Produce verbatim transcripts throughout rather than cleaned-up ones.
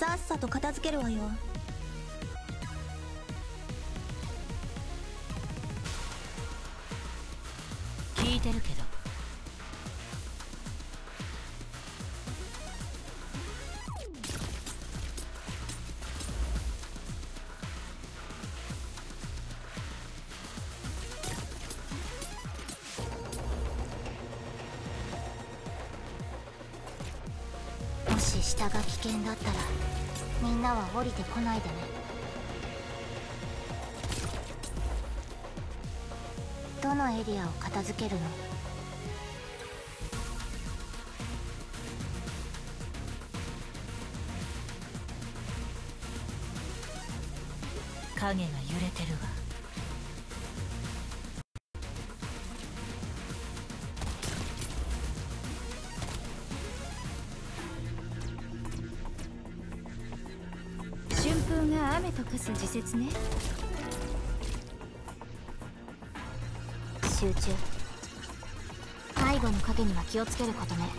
さっさと片付けるわよ。 聞いてるけど。 もし下が危険だったらみんなは降りてこないでね。どのエリアを片付けるの？ 影が揺れてるわ。 春風が雨と化す時節ね。 集中。背後の影には気をつけることね。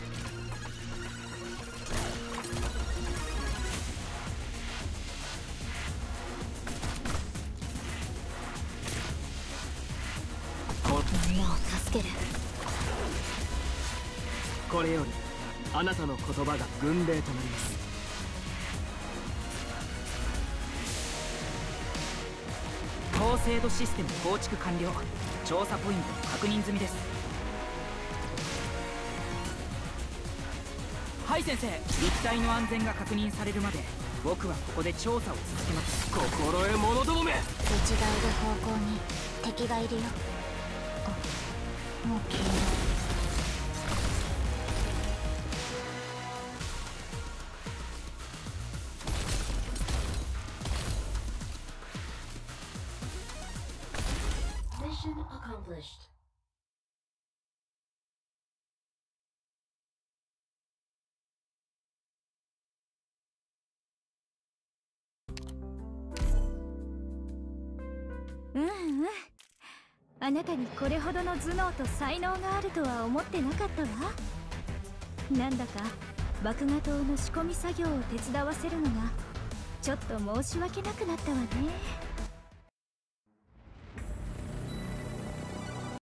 みんなを助ける。 これよりあなたの言葉が軍令となります。 高精度システム構築完了。調査ポイント確認済みです。はい先生、立体の安全が確認されるまで僕はここで調査を続けます。 心得者どもめ。 内側いる方向に敵がいるよ。あ、もう消える。 Mission accomplished. うんうん。あなたにこれほどの頭脳と才能があるとは思ってなかったわ。なんだか麦芽糖の仕込み作業を手伝わせるのがちょっと申し訳なくなったわね。